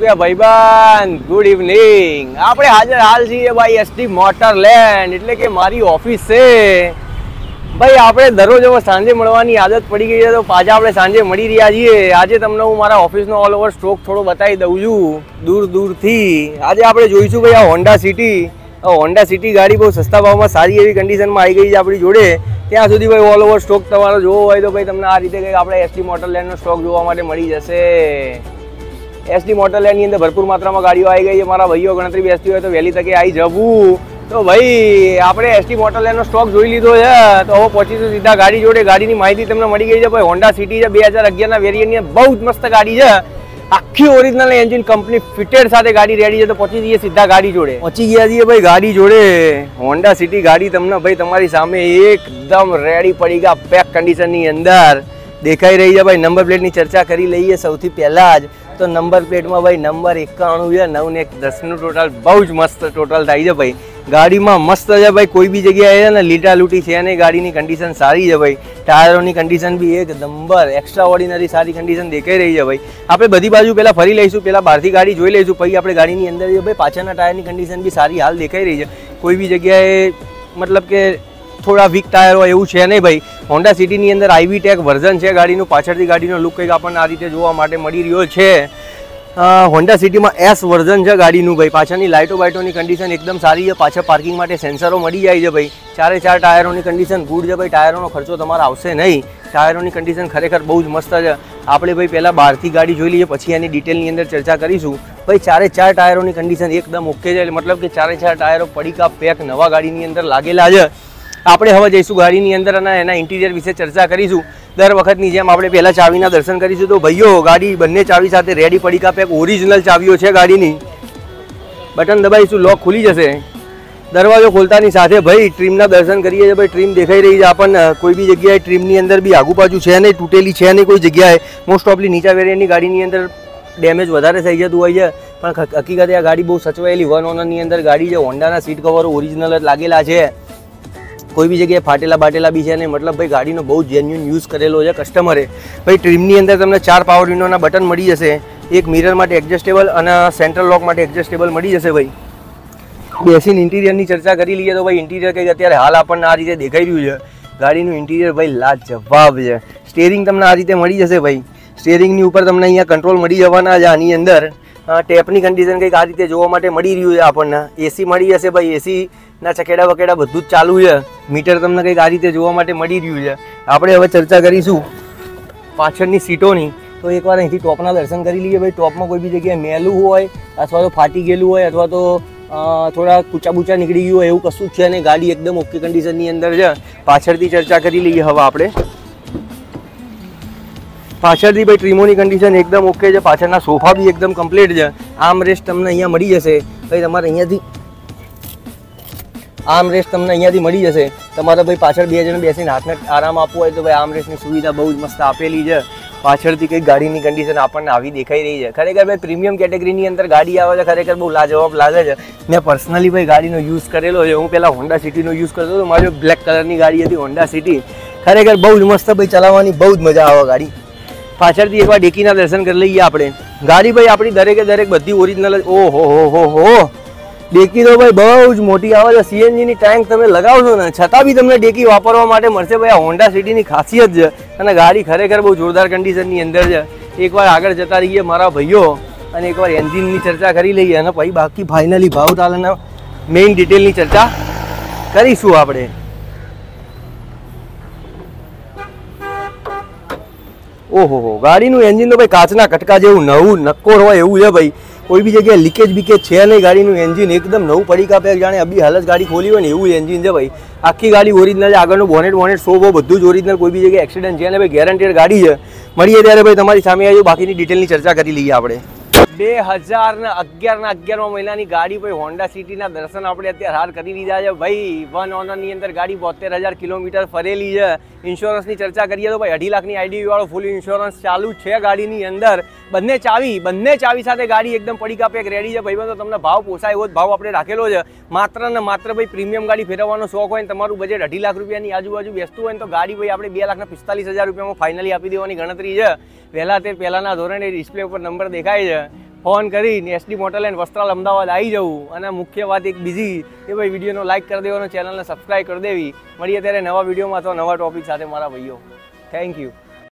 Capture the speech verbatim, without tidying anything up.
રૂપિયા ભાઈબંધ, good evening. આપણે હાજર હાલ છીએ ભાઈ એસટી મોટર લેન્ડ, એટલે કે મારી ઓફિસ છે ભાઈ। આપણે દરરોજ હવે સાંજે મળવાની આદત પડી ગઈ છે, તો પાછા આપણે સાંજે મળી રહ્યા છીએ। આજે તમને હું મારા ઓફિસનો ઓલ ઓવર સ્ટોક થોડો બતાવી દઉં છું દૂર દૂરથી। આજે આપણે જોઈશું ભાઈ આ હોન્ડા સિટી। હોન્ડા સિટી ગાડી બહુ સસ્તા ભાવમાં સારી એવી કન્ડિશનમાં આવી ગઈ છે આપણી જોડે। ત્યાં સુધી ભાઈ ઓલ ઓવર સ્ટોક તમારો જોવો હોય તો ભાઈ તમને આ રીતે કંઈક આપણે એસટી મોટર લેન્ડનો સ્ટોક જોવા માટે મળી જશે। એસટી મોટર લેન્ડની અંદર ભરપૂર માત્રામાં ગાડીઓ આવી ગઈ છે। મારા ભાઈઓ ગણતરી બેસતી હોય તો વહેલી તકે આવી જવું। તો ભાઈ આપણે એસટી મોટર લેન્ડનો સ્ટોક જોઈ લીધો છે, તો હવે પહોંચીશું સીધા ગાડી જોડે। ગાડીની માહિતી તમને મળી ગઈ છે ભાઈ। હોન્ડા સિટી છે, બે હજાર અગિયારના વેરિયન્ટની બહુ જ મસ્ત ગાડી છે। આખી ઓરિજિનલ એન્જિન કંપની ફિટેડ સાથે ગાડી રેડી છે। તો પહોંચી જઈએ સીધા ગાડી જોડે। પહોંચી ગયા છીએ ભાઈ ગાડી જોડે। હોન્ડા સિટી ગાડી તમને ભાઈ તમારી સામે એકદમ રેડી પડી ગયા પેક કન્ડિશનની અંદર દેખાઈ રહી છે ભાઈ। નંબર પ્લેટની ચર્ચા કરી લઈએ સૌથી પહેલા જ। તો નંબર પ્લેટમાં ભાઈ નંબર એકાણું છે, નવ ને એક દસનું ટોટલ બહુ જ મસ્ત ટોટલ થાય છે ભાઈ। ગાડીમાં મસ્ત છે ભાઈ, કોઈ બી જગ્યાએ છે ને લીટા લૂટી છે નહીં। ગાડીની કન્ડિશન સારી છે ભાઈ। ટાયરોની કન્ડિશન બી એક નંબર એક્સ્ટ્રા ઓર્ડિનરી સારી કન્ડિશન દેખાઈ રહી છે ભાઈ। આપણે બધી બાજુ પહેલાં ફરી લઈશું, પહેલાં બહારથી ગાડી જોઈ લઈશું, પછી આપણે ગાડીની અંદર છે ભાઈ। પાછળના ટાયરની કન્ડિશન બી સારી હાલ દેખાઈ રહી છે। કોઈ બી જગ્યાએ મતલબ કે થોડા વીક ટાયર હોય એવું છે નહીં ભાઈ। હોન્ડા સિટીની અંદર આઈવી ટેક વર્ઝન છે ગાડીનું। પાછળથી ગાડીનો લુક કંઈક આપણને આ રીતે જોવા માટે મળી રહ્યો છે। હોન્ડા સિટીમાં એસ વર્ઝન છે ગાડીનું ભાઈ। પાછળની લાઇટો બાઇટોની કન્ડિશન એકદમ સારી છે। પાછળ પાર્કિંગ માટે સેન્સરો મળી જાય છે ભાઈ। ચારે ચાર ટાયરોની કન્ડિશન ગુડ છે ભાઈ। ટાયરોનો ખર્ચો તમારે આવશે નહીં। ટાયરોની કન્ડિશન ખરેખર બહુ જ મસ્ત છે। આપણે ભાઈ પહેલાં બહારથી ગાડી જોઈ લઈએ, પછી એની ડિટેલની અંદર ચર્ચા કરીશું ભાઈ। ચારે ચાર ટાયરોની કન્ડિશન એકદમ ઓકે છે, મતલબ કે ચારે ચાર ટાયરો પડીકા પેક નવા ગાડીની અંદર લાગેલા છે। આપણે હવે જઈશું ગાડીની અંદર અને એના ઇન્ટિરિયર વિશે ચર્ચા કરીશું। દર વખતની જેમ આપણે પહેલાં ચાવીના દર્શન કરીશું। તો ભાઈઓ ગાડી બંને ચાવી સાથે રેડી પડીકા પેક ઓરિજિનલ ચાવીઓ છે ગાડીની। બટન દબાવીશું, લોક ખુલી જશે। દરવાજો ખોલતાની સાથે ભાઈ ટ્રીમના દર્શન કરીએ છીએ ભાઈ। ટ્રીમ દેખાઈ રહી છે આપણને। કોઈ બી જગ્યાએ ટ્રીમની અંદર બી આગુ પાછું છે નહીં, તૂટેલી છે નહીં કોઈ જગ્યાએ। મોસ્ટ ઓફલી નીચા વેરિયન્ટની ગાડીની અંદર ડેમેજ વધારે થઈ જતું હોય છે, પણ હકીકતે આ ગાડી બહુ સચવાયેલી વન ઓનરની અંદર ગાડી છે। હોન્ડાના સીટ કવરો ઓરિજિનલ જ લાગેલા છે। કોઈ બી જગ્યાએ ફાટેલા બાટેલા બી છે નહીં, મતલબ ભાઈ ગાડીનો બહુ જેન્યુન યુઝ કરેલો છે કસ્ટમરે ભાઈ। ટ્રીમની અંદર તમને ચાર પાવર વિન્ડોના બટન મળી જશે। એક મિરર માટે એડજસ્ટેબલ અને સેન્ટ્રલ લોક માટે એડજસ્ટેબલ મળી જશે ભાઈ। બેસીને ઇન્ટિરિયરની ચર્ચા કરી લઈએ તો ભાઈ ઇન્ટિરિયર કંઈક અત્યારે હાલ આપણને આ રીતે દેખાઈ રહ્યું છે। ગાડીનું ઇન્ટિરિયર ભાઈ લાજવાબ છે। સ્ટેરિંગ તમને આ રીતે મળી જશે ભાઈ। સ્ટેરિંગની ઉપર તમને અહીંયા કંટ્રોલ મળી જવાના છે આની અંદર। ટેપની કન્ડિશન કંઈક આ રીતે જોવા માટે મળી રહ્યું છે આપણને। એસી મળી જશે ભાઈ। એસી ના ચકેડા વકેડા બધું જ ચાલુ છે। મીટર તમને કંઈક આ રીતે જોવા માટે મળી રહ્યું છે। આપણે હવે ચર્ચા કરીશું પાછળની સીટોની। તો એકવાર અહીંથી ટોપના દર્શન કરી લઈએ ભાઈ। ટોપમાં કોઈ બી જગ્યાએ મેલું હોય અથવા તો ફાટી ગયેલું હોય અથવા તો થોડા કૂચા બૂચા નીકળી ગયું હોય એવું કશું જ છે નહીં। ગાડી એકદમ ઓકે કન્ડિશનની અંદર છે। પાછળથી ચર્ચા કરી લઈએ હવે આપણે। પાછળથી ભાઈ ટ્રીમોની કન્ડિશન એકદમ ઓકે છે। પાછળના સોફા બી એકદમ કમ્પ્લીટ છે। આર્મ રેસ્ટ તમને અહીંયા મળી જશે ભાઈ। તમારે અહીંયાથી આર્મ રેસ્ટ તમને અહીંયાથી મળી જશે। તમારે ભાઈ પાછળ બે જણ બેસીને હાથને આરામ આપવો હોય તો ભાઈ આર્મ રેસ્ટની સુવિધા બહુ જ મસ્ત આપેલી છે। પાછળથી કંઈક ગાડીની કન્ડિશન આપણને આવી દેખાઈ રહી છે। ખરેખર ભાઈ પ્રીમિયમ કેટેગરીની અંદર ગાડી આવે છે, ખરેખર બહુ લાજવાબ લાગે છે। મેં પર્સનલી ભાઈ ગાડીનો યુઝ કરેલો છે। હું પહેલાં હોન્ડા સિટીનો યુઝ કરતો હતો। મારી બ્લેક કલરની ગાડી હતી હોન્ડા સિટી। ખરેખર બહુ જ મસ્ત ભાઈ, ચલાવવાની બહુ જ મજા આવે ગાડી। પાછળથી એકવાર ડેકીના દર્શન કરી લઈએ આપણે। ગાડી ભાઈ આપણી દરેકે દરેક બધી ઓરિજિનલ જ। ઓહો હો હો હો ડેકી તો ભાઈ બહુ જ મોટી આવે છે। સીએનજીની ટેન્ક તમે લગાવશો ને છતાં બી તમને ડેકી વાપરવા માટે મળશે ભાઈ। આ હોન્ડા સિટીની ખાસિયત છે અને ગાડી ખરેખર બહુ જોરદાર કન્ડિશનની અંદર છે। એકવાર આગળ જતા રહીએ મારા ભાઈઓ અને એકવાર એન્જિનની ચર્ચા કરી લઈએ અને પછી બાકી ફાઇનલી ભાવ તાલના મેઇન ડિટેલની ચર્ચા કરીશું આપણે। ઓહો હો ગાડીનું એન્જિન તો ભાઈ કાચના કટકા જેવું નવું નક્કોર હોય એવું છે ભાઈ। કોઈ બી જગ્યાએ લીકેજ બીકેજ છે નહીં। ગાડીનું એન્જિન એકદમ નવું પડીકા પેક, જાણે અભી હાલત ગાડી ખોલી હોય ને એવું એન્જિન છે ભાઈ। આખી ગાડી ઓરિજિનલ છે। આગળનું બોનેટ બોનેટ શો બો બધું જ ઓરિજિનલ। કોઈ બી જગ્યાએ એક્સિડન્ટ છે ને ભાઈ ગેરંટેડ ગાડી છે। મળીએ ત્યારે ભાઈ તમારી સામે આવી બાકીની ડિટેલની ચર્ચા કરી લઈએ આપણે। બે હજાર ને અગિયાર ના અગિયારમા મહિનાની ગાડી ભાઈ હોન્ડા સિટીના દર્શન આપણે અત્યારે હાલ કરી લીધા છે ભાઈ। વન ઓનરની અંદર ગાડી બોતેર હજાર કિલોમીટર ફરેલી છે। ઇન્સ્યોરન્સની ચર્ચા કરીએ તો ભાઈ અઢી લાખની આઈડી વાળો ફૂલ ઇન્સ્યોરન્સ ચાલુ છે ગાડીની અંદર। બંને ચાવી બંને ચાવી સાથે ગાડી એકદમ પડીકા પેક રેડી છે ભાઈ। તો તમને ભાવ પોસાય એવો જ ભાવ આપણે રાખેલો છે। માત્ર ને માત્ર ભાઈ પ્રીમિયમ ગાડી ફેરવવાનો શોખ હોય ને તમારું બજેટ અઢી લાખ રૂપિયાની આજુબાજુ બેસતું હોય તો ગાડી ભાઈ આપણે બે લાખના પિસ્તાલીસ હજાર રૂપિયામાં ફાઇનલી આપી દેવાની ગણતરી છે। પહેલાં તે પહેલાંના ધોરણે ડિસ્પ્લે ઉપર નંબર દેખાય છે। ફોન કરીને એસડી મોટરલેન્ડ વસ્ત્રાલ અમદાવાદ આવી જવું. અને મુખ્ય વાત એક બીજી કે ભાઈ વિડીયોનો લાઇક કરી દેવાનો, ચેનલને સબસ્ક્રાઈબ કરી દેવી. મળીએ ત્યારે નવા વિડીયોમાં તો નવા ટોપિક સાથે મારા ભાઈઓ. Thank you.